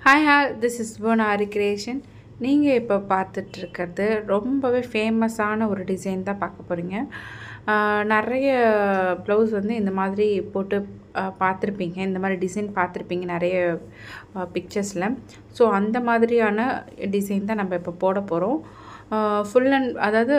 Hi, hi, this is bhuvana aari creation. நீங்கள் இப்போ பார்த்துட்ருக்கிறது ரொம்பவே ஃபேமஸான ஒரு டிசைன் தான் பார்க்க போகிறீங்க. நிறைய ப்ளவுஸ் வந்து இந்த மாதிரி போட்டு பார்த்துருப்பீங்க, இந்த மாதிரி டிசைன் பார்த்துருப்பீங்க நிறைய பிக்சர்ஸில். ஸோ அந்த மாதிரியான டிசைன் தான் நம்ம இப்போ போட போகிறோம். ஃபுல் அண்ட் அதாவது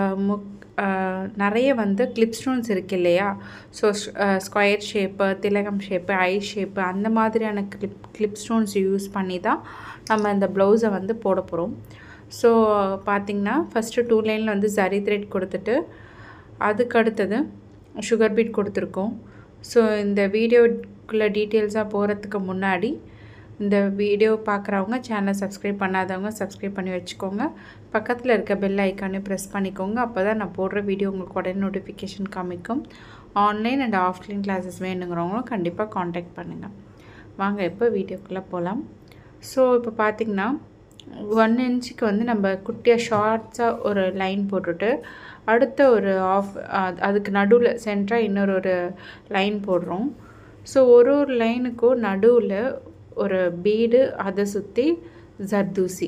நிறைய வந்து கிளிப் ஸ்டோன்ஸ் இருக்குது இல்லையா? ஸோ ஸ்கொயர் ஷேப்பு, திலகம் ஷேப்பு, ஐ ஷேப்பு அந்த மாதிரியான கிளிப் ஸ்டோன்ஸ் யூஸ் பண்ணி தான் நம்ம இந்த ப்ளவுஸை வந்து போட போகிறோம். ஸோ பார்த்திங்கன்னா ஃபஸ்ட்டு 2 லைனில் வந்து ஜரி த்ரெட் கொடுத்துட்டு அதுக்கு அடுத்தது சுகர் பீட் கொடுத்துருக்கோம். ஸோ இந்த வீடியோக்குள்ளே டீட்டெயில்ஸாக போகிறதுக்கு முன்னாடி இந்த வீடியோ பார்க்குறவங்க சேனலை சப்ஸ்கிரைப் பண்ணாதவங்க சப்ஸ்கிரைப் பண்ணி வச்சுக்கோங்க. பக்கத்தில் இருக்க பெல் ஐக்கானே ப்ரெஸ் பண்ணிக்கோங்க. அப்போ தான் நான் போடுற வீடியோ உங்களுக்கு உடனே நோட்டிஃபிகேஷன் காமிக்கும். ஆன்லைன் அண்ட் ஆஃப்லைன் கிளாஸஸ் வேணுங்கிறவங்களும் கண்டிப்பாக காண்டாக்ட் பண்ணுங்கள். வாங்க இப்போ வீடியோக்குள்ளே போகலாம். ஸோ இப்போ பார்த்திங்கன்னா 1 இன்ச்சுக்கு வந்து நம்ம குட்டியாக ஷார்ட்ஸாக ஒரு லைன் போட்டுட்டு அடுத்த ஒரு அதுக்கு நடுவில் சென்டராக இன்னொரு லைன் போடுறோம். ஸோ ஒரு லைனுக்கும் நடுவில் ஒரு பீடு, அதை சுற்றி ஜர்தூசி.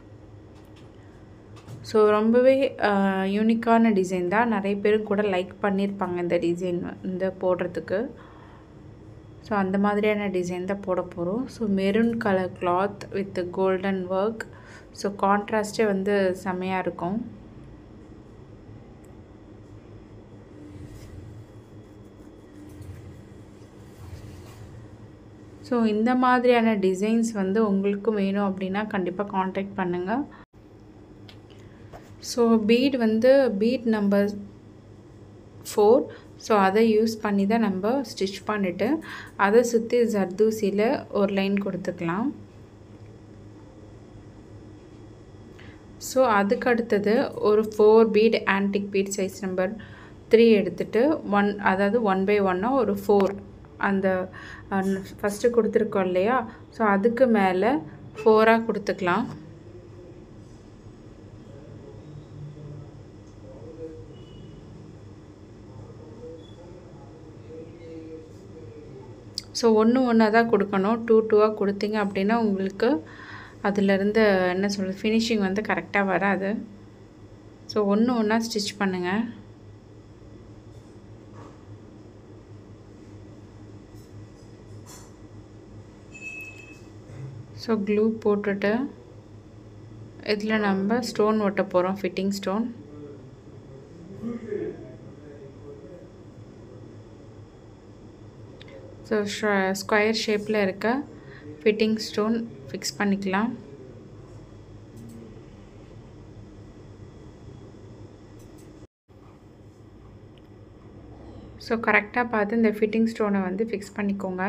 ஸோ ரொம்பவே யூனிக்கான டிசைன் தான். நிறைய பேரும் கூட லைக் பண்ணியிருப்பாங்க இந்த டிசைன் வந்து போடுறதுக்கு. ஸோ அந்த மாதிரியான டிசைன் தான் போட போகிறோம். So maroon colour cloth with golden work. So கான்ட்ராஸ்டே வந்து செம்மையாக இருக்கும். ஸோ இந்த மாதிரியான டிசைன்ஸ் வந்து உங்களுக்கும் வேணும் அப்படின்னா கண்டிப்பாக காண்டாக்ட் பண்ணுங்கள். So bead number 4. ஸோ அதை யூஸ் பண்ணி தான் நம்ம ஸ்டிச் பண்ணிவிட்டு அதை சுற்றி ஜர்தூசியில் ஒரு லைன் கொடுத்துக்கலாம். ஸோ அதுக்கு அடுத்தது ஒரு 4 bead antique bead size number 3 எடுத்துகிட்டு அதாவது 1 by 1 ஒரு 4 அந்த ஃபஸ்ட்டு கொடுத்துருக்கோம் இல்லையா? ஸோ அதுக்கு மேலே 4ஆக கொடுத்துக்கலாம். ஸோ ஒன்று தான் கொடுக்கணும். 2 கொடுத்தீங்க அப்படின்னா உங்களுக்கு அதிலிருந்து என்ன சொல்கிறது, ஃபினிஷிங் வந்து கரெக்டாக வராது. ஸோ ஒன்றா ஸ்டிச் பண்ணுங்கள். ஸோ க்ளூ போட்டுட்டு இதில் நம்ம ஸ்டோன் ஒட்ட போகிறோம், ஃபிட்டிங் ஸ்டோன். ஸோ ஸ்கொயர் ஷேப்பில் இருக்க ஃபிட்டிங் ஸ்டோன் ஃபிக்ஸ் பண்ணிக்கலாம். ஸோ கரெக்டாக பார்த்து இந்த ஃபிட்டிங் ஸ்டோனை வந்து ஃபிக்ஸ் பண்ணிக்கோங்க.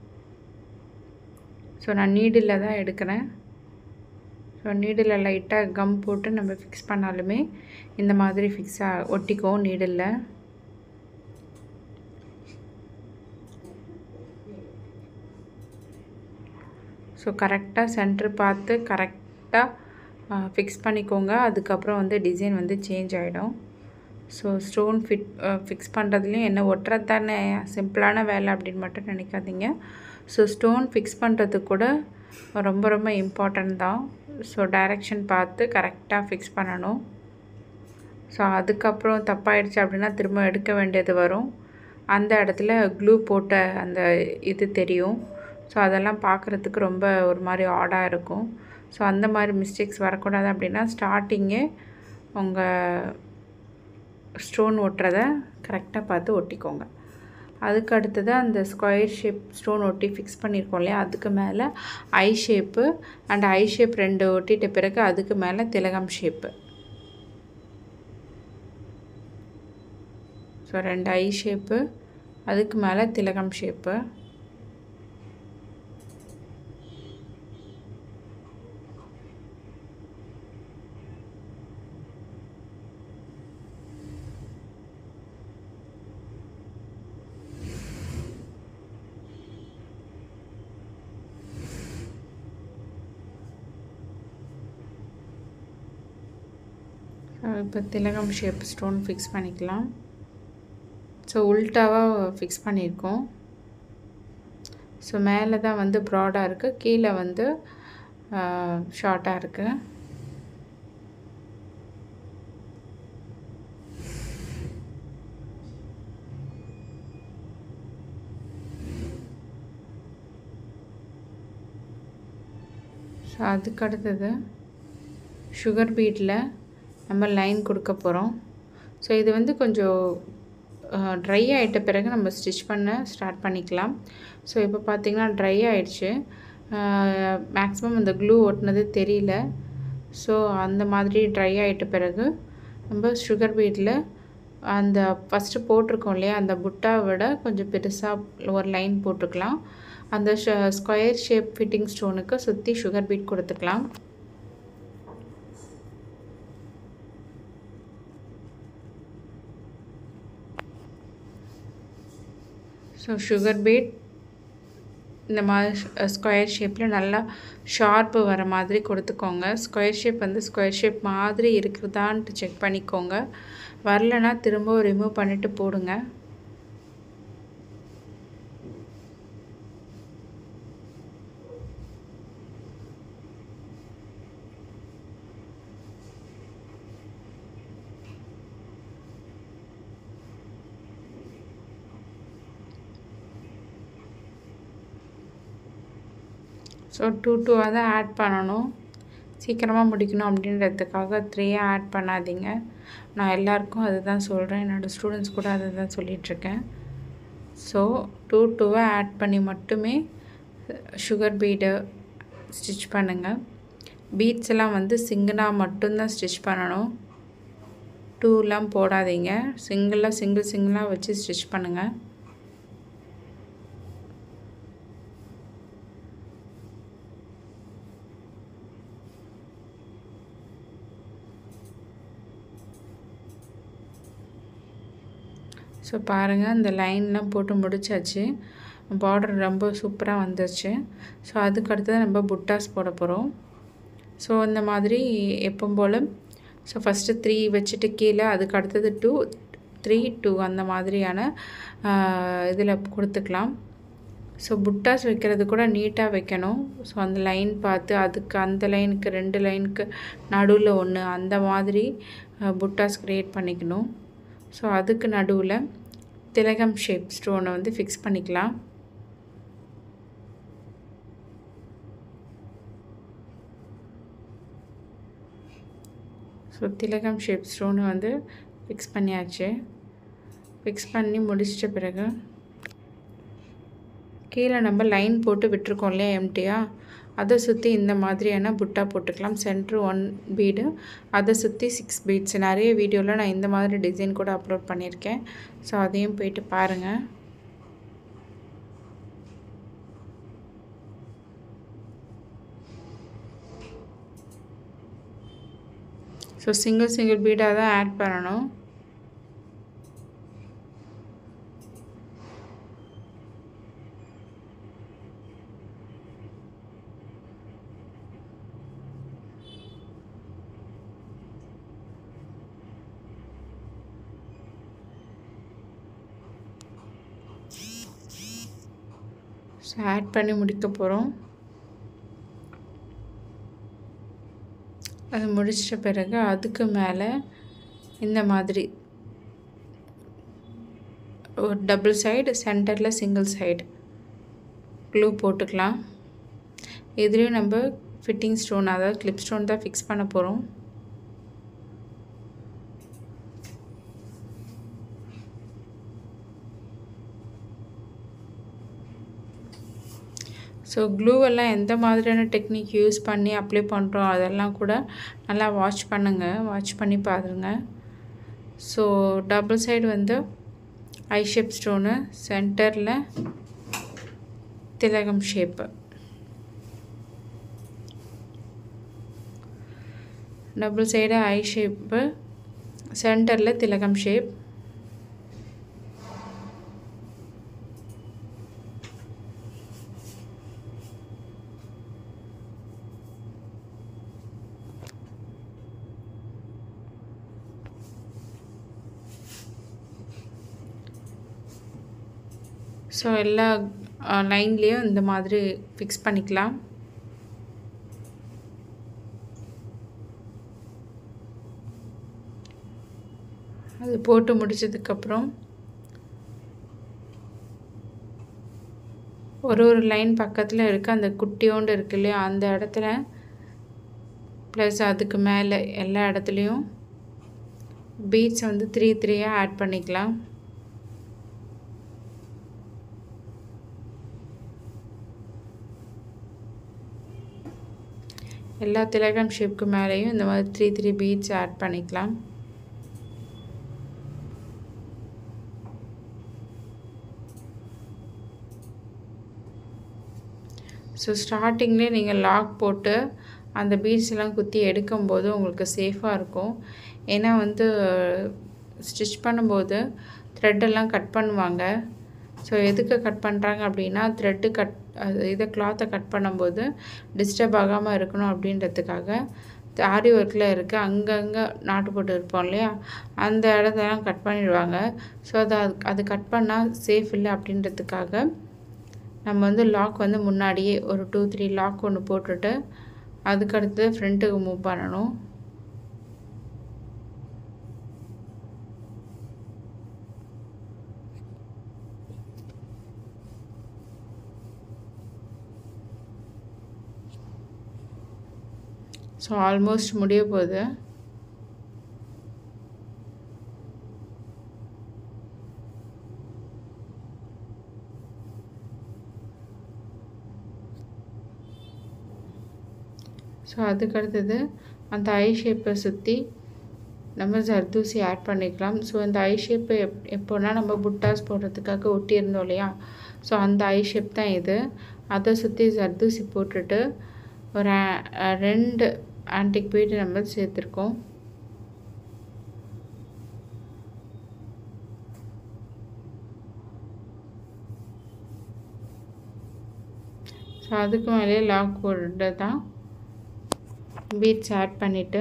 ஸோ நான் நீடில் தான் எடுக்கிறேன். ஸோ நீடில் லைட்டாக கம் போட்டு நம்ம ஃபிக்ஸ் பண்ணாலுமே இந்த மாதிரி ஃபிக்ஸாக ஒட்டிக்கும் நீடில். ஸோ கரெக்டாக சென்டர் பார்த்து கரெக்டாக ஃபிக்ஸ் பண்ணிக்கோங்க. அதுக்கப்புறம் வந்து டிசைன் வந்து சேஞ்ச் ஆகிடும். ஸோ ஸ்டோன் ஃபிக்ஸ் பண்ணுறதுலேயும் என்ன ஒட்டுறது தானே சிம்பிளான வேலை அப்படின்னு மட்டும் நினைக்காதீங்க. ஸோ ஸ்டோன் ஃபிக்ஸ் பண்ணுறது கூட ரொம்ப ரொம்ப இம்பார்ட்டன்ட் தான். ஸோ டைரெக்ஷன் பார்த்து கரெக்டாக ஃபிக்ஸ் பண்ணணும். ஸோ அதுக்கப்புறம் தப்பாயிடுச்சு அப்படின்னா திரும்ப எடுக்க வேண்டியது வரும். அந்த இடத்துல க்ளூ போட்ட அந்த இது தெரியும். ஸோ அதெல்லாம் பார்க்குறதுக்கு ரொம்ப ஒரு மாதிரி ஆடாக இருக்கும். ஸோ அந்த மாதிரி மிஸ்டேக்ஸ் வரக்கூடாது அப்படின்னா ஸ்டார்டிங்கே உங்கள் ஸ்டோன் ஒட்டுறதை கரெக்டாக பார்த்து ஒட்டிக்கோங்க. அதுக்கு அடுத்தது அந்த ஸ்கொயர் ஷேப் ஸ்டோன் ஒட்டி ஃபிக்ஸ் பண்ணியிருக்கோம் இல்லையா? அதுக்கு மேலே I shape and I shape 2 ஒட்டிட்ட பிறகு அதுக்கு மேலே திலகம் ஷேப்பு. ஸோ 2 ஐ ஷேப்பு, அதுக்கு மேலே திலகம் ஷேப்பு. இப்போ திலகம் ஷேப் ஸ்டோன் ஃபிக்ஸ் பண்ணிக்கலாம். ஸோ உல்ட்டாவாக ஃபிக்ஸ் பண்ணியிருக்கோம். ஸோ ஸோ மேலே தான் வந்து ப்ராடாக இருக்குது, கீழே வந்து ஷார்ட்டாக இருக்குது. ஸோ அதுக்கு அடுத்தது சுகர் பீட்டில் நம்ம லைன் கொடுக்க போகிறோம். ஸோ இது வந்து கொஞ்சம் ட்ரை ஆகிட்ட பிறகு நம்ம ஸ்டிச் பண்ண ஸ்டார்ட் பண்ணிக்கலாம். ஸோ இப்போ பார்த்திங்கன்னா ட்ரை ஆகிடுச்சு, மேக்ஸிமம் அந்த க்ளூ ஒட்டினது தெரியல. ஸோ அந்த மாதிரி ட்ரை ஆகிட்ட பிறகு நம்ம சுகர் பீட்டில் அந்த ஃபஸ்ட்டு போட்டிருக்கோம் இல்லையா, அந்த புட்டாவை விட கொஞ்சம் பெருசாக ஒரு லைன் போட்டுக்கலாம். அந்த ஸ்கொயர் ஷேப் ஃபிட்டிங் ஸ்டோனுக்கு சுற்றி சுகர் பீட் கொடுத்துக்கலாம். ஸோ சுகர் பீட் இந்த மாதிரி ஸ்கொயர் ஷேப்பில் நல்லா ஷார்ப்பு வர மாதிரி கொடுத்துக்கோங்க. ஸ்கொயர் ஷேப் வந்து ஸ்கொயர் ஷேப் மாதிரி இருக்குதான்ட்டு செக் பண்ணிக்கோங்க. வரலன்னா திரும்ப ரிமூவ் பண்ணிவிட்டு போடுங்க. ஸோ 2 தான் ஆட் பண்ணணும், சீக்கிரமாக முடிக்கணும் அப்படின்றதுக்காக 3 ஆட் பண்ணாதீங்க. நான் எல்லாருக்கும் அதுதான் சொல்கிறேன், என்னோடய ஸ்டூடெண்ட்ஸ் கூட அதை தான் சொல்லிகிட்ருக்கேன். ஸோ 2 ஆட் பண்ணி மட்டுமே சுகர் பீடை ஸ்டிச் பண்ணுங்கள். பீட்ஸ் எல்லாம் வந்து சிங்கிளாக மட்டும்தான் ஸ்டிச் பண்ணணும், 2லாம் போடாதீங்க. சிங்கிளாக வச்சு ஸ்டிச் பண்ணுங்கள். ஸோ பாருங்கள், இந்த லைன்லாம் போட்டு முடிச்சாச்சு, பார்டர் ரொம்ப சூப்பராக வந்துருச்சு. ஸோ அதுக்கு அடுத்தது நம்ம புட்டாஸ் போட போகிறோம். ஸோ இந்த மாதிரி எப்பவும் போல் ஸோ ஃபஸ்ட்டு 3 வச்சுட்டு கீழே, அதுக்கு அடுத்தது 2 3 2 அந்த மாதிரியான இதில் கொடுத்துக்கலாம். ஸோ புட்டாஸ் வைக்கிறது கூட நீட்டாக வைக்கணும். ஸோ அந்த லைன் பார்த்து அதுக்கு அந்த லைனுக்கு 2 லைனுக்கு நடுவில் ஒன்று அந்த மாதிரி புட்டாஸ் க்ரியேட் பண்ணிக்கணும். ஸோ அதுக்கு நடுவில் திலகம் ஷேப் ஸ்டோனை வந்து ஃபிக்ஸ் பண்ணிக்கலாம். ஸோ திலகம் ஷேப் ஸ்டோனை வந்து ஃபிக்ஸ் பண்ணியாச்சு. ஃபிக்ஸ் பண்ணி முடிச்சிட்ட பிறகு கீழே நம்ம லைன் போட்டு விட்டுருக்கோம் இல்லையா எம்டியாக, அதை சுற்றி இந்த மாதிரியான புட்டா போட்டுக்கலாம். சென்ட்ரு 1 பீடு, அதை சுற்றி 6 பீட்ஸ். நிறைய வீடியோவில் நான் இந்த மாதிரி டிசைன் கூட அப்லோட் பண்ணியிருக்கேன். ஸோ அதையும் போயிட்டு பாருங்கள். ஸோ சிங்கிள் பீடாக தான் ஆட் பண்ணணும். ஸோ ஆட் பண்ணி முடிக்க போகிறோம். அது முடிச்சிட்ட பிறகு அதுக்கு மேலே இந்த மாதிரி ஒரு டபுள் சைடு, சென்டரில் சிங்கிள் சைடு க்ளூ போட்டுக்கலாம். இதுலேயும் நம்ம ஃபிட்டிங் ஸ்டோன், அதாவது கிளிப் ஸ்டோன் தான் ஃபிக்ஸ் பண்ண போகிறோம். ஸோ க்ளூவெல்லாம் எந்த மாதிரியான டெக்னிக் யூஸ் பண்ணி அப்ளை பண்ணுறோம் அதெல்லாம் கூட நல்லா வாட்ச் பண்ணி பாருங்க. ஸோ டபுள் சைடு வந்து ஐ ஷேப் ஸ்டோனு, சென்டரில் திலகம் shape, double side I shape, சென்டரில் திலகம் ஷேப். ஸோ எல்லா லைன்லேயும் இந்த மாதிரி ஃபிக்ஸ் பண்ணிக்கலாம். அது போட்டு முடிச்சதுக்கப்புறம் ஒரு லைன் பக்கத்தில் இருக்க அந்த குட்டியோண்டு இருக்கு இல்லையா, அந்த இடத்துல ப்ளஸ் அதுக்கு மேலே எல்லா இடத்துலையும் பீட்ஸ் வந்து 3 ஆட் பண்ணிக்கலாம். எல்லா திலகம் ஷேப்க்கு மேலேயும் இந்த மாதிரி 3 பீட்ஸ் ஆட் பண்ணிக்கலாம். ஸோ ஸ்டார்டிங்லேயே நீங்கள் லாக் போட்டு அந்த பீட்ஸ்லாம் குத்தி எடுக்கும்போது உங்களுக்கு சேஃபாக இருக்கும். ஏன்னா வந்து ஸ்டிச் பண்ணும்போது த்ரெட்டெல்லாம் கட் பண்ணுவாங்க. ஸோ எதுக்கு கட் பண்ணுறாங்க அப்படின்னா, இதை கிளாத்தை கட் பண்ணும்போது டிஸ்டர்ப் ஆகாமல் இருக்கணும் அப்படின்றதுக்காக. ஆரி ஒர்க்கில் இருக்க அங்கங்கே நாட்டு போட்டு இருப்போம் இல்லையா, அந்த இடத்தெல்லாம் கட் பண்ணிடுவாங்க. ஸோ அது கட் பண்ணால் சேஃப் இல்லை அப்படின்றதுக்காக நம்ம வந்து லாக் வந்து முன்னாடியே ஒரு 2-3 லாக் ஒன்று போட்டுட்டு அதுக்கடுத்து ஃப்ரண்ட்டுக்கு மூவ் பண்ணணும். ஸோ ஆல்மோஸ்ட் முடிய போகுது. ஸோ அதுக்கடுத்தது அந்த ஐ ஷேப்பை சுற்றி நம்ம ஜர்தூசி ஆட் பண்ணிக்கலாம். ஸோ இந்த ஐ ஷேப்பு எப்போனா நம்ம புட்டாஸ் போடுறதுக்காக ஒட்டியிருந்தோம் இல்லையா, ஸோ அந்த ஐ ஷேப் தான் இது. அதை சுற்றி ஜர்தூசி போட்டுட்டு ஒரு 2 ஆன்டிக் பீட் நம்ம சேர்த்துருக்கோம். ஸோ அதுக்கு மேலே லாக் போட்டு தான் பீட்ஸ் ஆட் பண்ணிவிட்டு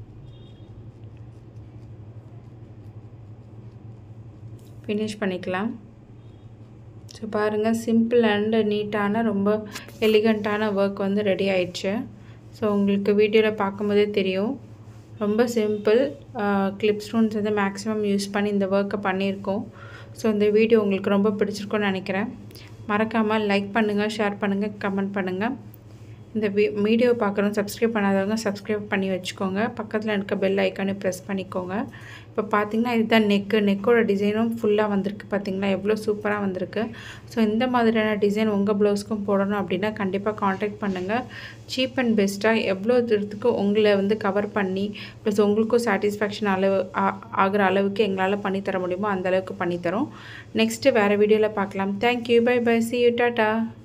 ஃபினிஷ் பண்ணிக்கலாம். ஸோ பாருங்கள், சிம்பிள் அண்ட் நீட்டான ரொம்ப எலிகண்ட்டான ஒர்க் வந்து ரெடி ஆயிடுச்சு. ஸோ உங்களுக்கு வீடியோவில் பார்க்கும்போதே தெரியும், ரொம்ப சிம்பிள். கிளிப் ஸ்டோன்ஸ் வந்து மேக்ஸிமம் யூஸ் பண்ணி இந்த ஒர்க்கை பண்ணியிருக்கோம். ஸோ இந்த வீடியோ உங்களுக்கு ரொம்ப பிடிச்சிருக்குன்னு நினைக்கிறேன். மறக்காமல் லைக் பண்ணுங்கள், ஷேர் பண்ணுங்கள், கமெண்ட் பண்ணுங்கள். இந்த வீடியோ பார்க்குறவங்க சப்ஸ்கிரைப் பண்ணாதவங்க சப்ஸ்கிரைப் பண்ணி வச்சுக்கோங்க. பக்கத்தில் இருக்க பெல் ஐக்கானே ப்ரெஸ் பண்ணிக்கோங்க. இப்போ பார்த்திங்கன்னா இதுதான் நெக்கோட டிசைனும் ஃபுல்லாக வந்திருக்கு. பார்த்திங்களா எவ்வளோ சூப்பராக வந்திருக்கு. ஸோ இந்த மாதிரியான டிசைன் உங்கள் ப்ளவுஸ்க்கும் போடணும் அப்படின்னா கண்டிப்பாக காண்டாக்ட் பண்ணுங்கள். சீப் அண்ட் பெஸ்ட்டாக எவ்வளோ தூரத்துக்கு உங்களை வந்து கவர் பண்ணி ப்ளஸ் உங்களுக்கும் சாட்டிஸ்ஃபேக்ஷன் ஆகிற அளவுக்கு எங்களால் பண்ணித்தர முடியுமோ அந்தளவுக்கு பண்ணித்தரோம். நெக்ஸ்ட்டு வேறு வீடியோவில் பார்க்கலாம். Thank you, bye bye, see you, tata.